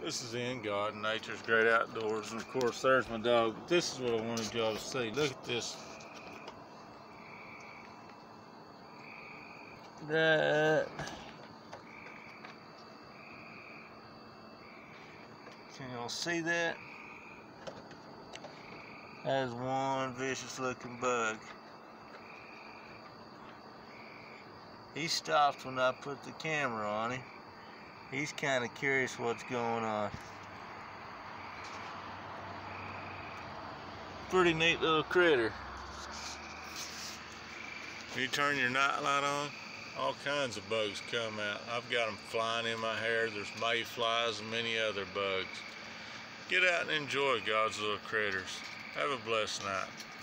This is in God, nature's great outdoors, and of course there's my dog. But this is what I wanted y'all to see. Look at this. That. Can y'all see that? That is one vicious looking bug. He stopped when I put the camera on him. He's kind of curious what's going on. Pretty neat little critter. You turn your nightlight on, all kinds of bugs come out. I've got them flying in my hair. There's mayflies and many other bugs. Get out and enjoy God's little critters. Have a blessed night.